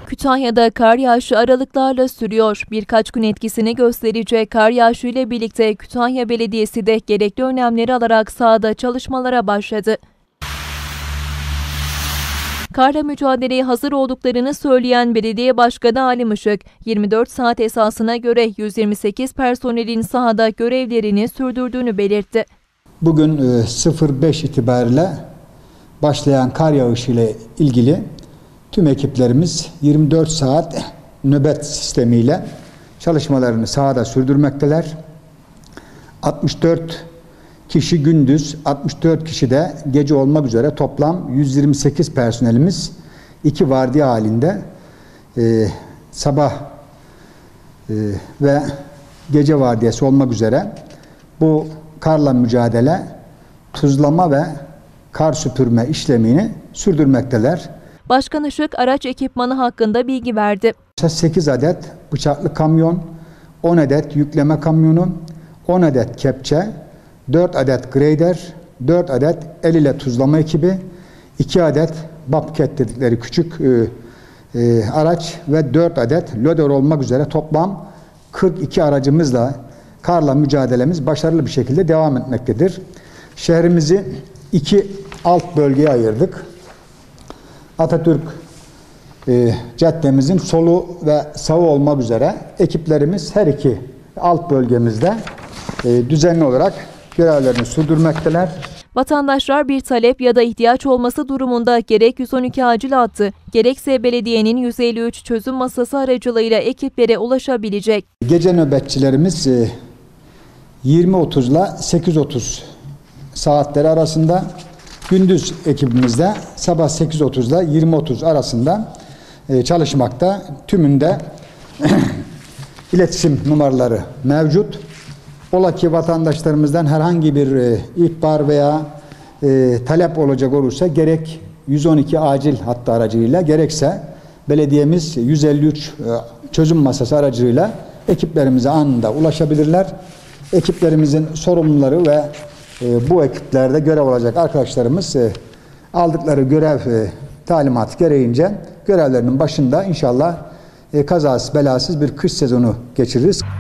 Kütahya'da kar yağışı aralıklarla sürüyor. Birkaç gün etkisini gösterecek kar yağışı ile birlikte Kütahya Belediyesi de gerekli önlemleri alarak sahada çalışmalara başladı. Karla mücadeleye hazır olduklarını söyleyen Belediye Başkanı Halim Işık, 24 saat esasına göre 128 personelin sahada görevlerini sürdürdüğünü belirtti. Bugün 05 itibariyle başlayan kar yağışı ile ilgili tüm ekiplerimiz 24 saat nöbet sistemiyle çalışmalarını sahada sürdürmekteler. 64 kişi gündüz, 64 kişi de gece olmak üzere toplam 128 personelimiz 2 vardiya halinde sabah ve gece vardiyası olmak üzere bu karla mücadele, tuzlama ve kar süpürme işlemini sürdürmekteler. Başkan Işık araç ekipmanı hakkında bilgi verdi. 8 adet bıçaklı kamyon, 10 adet yükleme kamyonu, 10 adet kepçe, 4 adet grader, 4 adet el ile tuzlama ekibi, 2 adet bobcat dedikleri küçük araç ve 4 adet loader olmak üzere toplam 42 aracımızla karla mücadelemiz başarılı bir şekilde devam etmektedir. Şehrimizi 2 alt bölgeye ayırdık. Atatürk caddemizin solu ve sağı olmak üzere ekiplerimiz her iki alt bölgemizde düzenli olarak görevlerini sürdürmekteler. Vatandaşlar bir talep ya da ihtiyaç olması durumunda gerek 112 acil hattı, gerekse belediyenin 153 çözüm masası aracılığıyla ekiplere ulaşabilecek. Gece nöbetçilerimiz 20.30 ile 8.30 saatleri arasında, gündüz ekibimizde sabah 8.30 ile 20.30 arasında çalışmakta. Tümünde iletişim numaraları mevcut. Ola ki vatandaşlarımızdan herhangi bir ihbar veya talep olacak olursa gerek 112 acil hattı aracıyla gerekse belediyemiz 153 çözüm masası aracıyla ekiplerimize anında ulaşabilirler. Ekiplerimizin sorumluları ve bu ekiplerde görev alacak arkadaşlarımız aldıkları görev talimatı gereğince görevlerinin başında inşallah kazasız belasız bir kış sezonu geçiririz.